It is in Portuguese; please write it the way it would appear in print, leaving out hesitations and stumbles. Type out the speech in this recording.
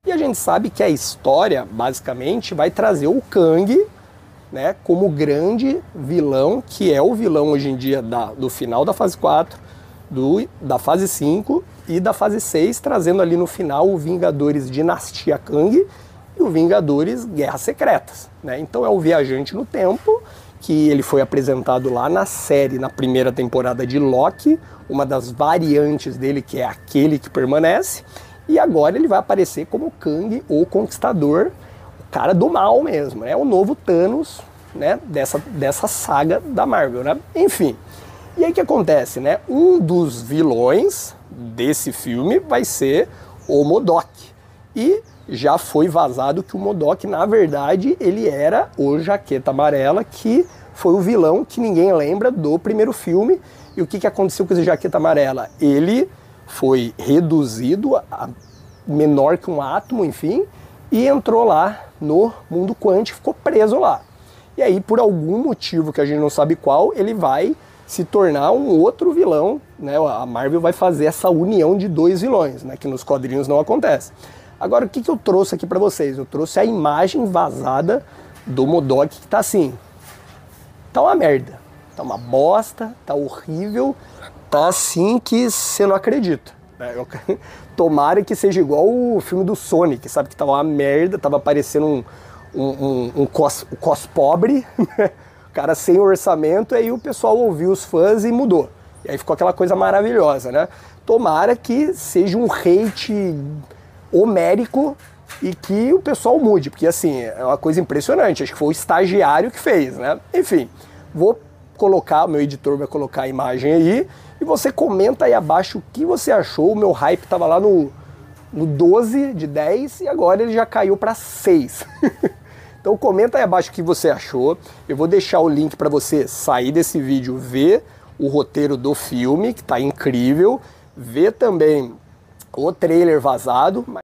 E a gente sabe que a história, basicamente, vai trazer o Kang, né, como grande vilão, que é o vilão hoje em dia do final da fase 4, da fase 5 e da fase 6, trazendo ali no final o Vingadores Dinastia Kang e o Vingadores Guerras Secretas, né? Então é o Viajante no Tempo, que ele foi apresentado lá na série, na primeira temporada de Loki, uma das variantes dele, que é aquele que permanece, e agora ele vai aparecer como Kang, o Conquistador, o cara do mal mesmo, né? O novo Thanos, né? dessa saga da Marvel, né? Enfim, e aí o que acontece, né? Um dos vilões desse filme vai ser o MODOK, e já foi vazado que o MODOK, na verdade, ele era o Jaqueta Amarela, que foi o vilão que ninguém lembra do primeiro filme. E o que aconteceu com esse Jaqueta Amarela? Ele foi reduzido a menor que um átomo, enfim, e entrou lá no mundo quântico, ficou preso lá. E aí, por algum motivo que a gente não sabe qual, ele vai se tornar um outro vilão, né? A Marvel vai fazer essa união de dois vilões, né? Que nos quadrinhos não acontece. Agora, o que eu trouxe aqui pra vocês? Eu trouxe a imagem vazada do MODOK, que tá assim, tá uma merda, tá uma bosta, tá horrível, tá assim que você não acredita. Tomara que seja igual o filme do Sonic, sabe? Que tava uma merda, tava parecendo um cos pobre, o cara sem orçamento, aí o pessoal ouviu os fãs e mudou. E aí ficou aquela coisa maravilhosa, né? Tomara que seja um hate homérico e que o pessoal mude, porque assim, é uma coisa impressionante, acho que foi o estagiário que fez, né? Enfim, vou colocar, o meu editor vai colocar a imagem aí, e você comenta aí abaixo o que você achou. O meu hype tava lá no 12 de 10 e agora ele já caiu para 6. Então comenta aí abaixo o que você achou, eu vou deixar o link para você sair desse vídeo, ver o roteiro do filme, que tá incrível, ver também o trailer vazado.